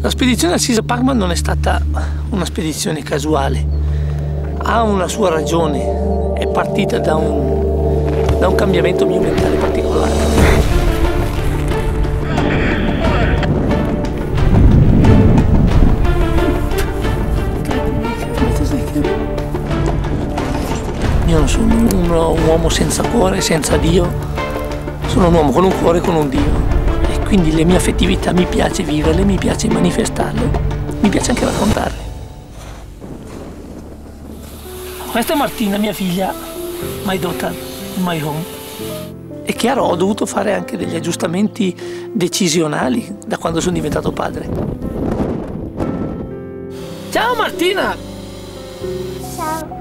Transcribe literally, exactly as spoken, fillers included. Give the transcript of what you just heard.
La spedizione al Caesar Parkman non è stata una spedizione casuale, ha una sua ragione, è partita da un, da un cambiamento mio mentale particolare. Io non sono uno, un uomo senza cuore, senza Dio, sono un uomo con un cuore e con un Dio. E quindi le mie affettività mi piace viverle, mi piace manifestarle, mi piace anche raccontarle. Questa è Martina, mia figlia, my daughter, my home. È chiaro, ho dovuto fare anche degli aggiustamenti decisionali da quando sono diventato padre. Ciao Martina! Ciao.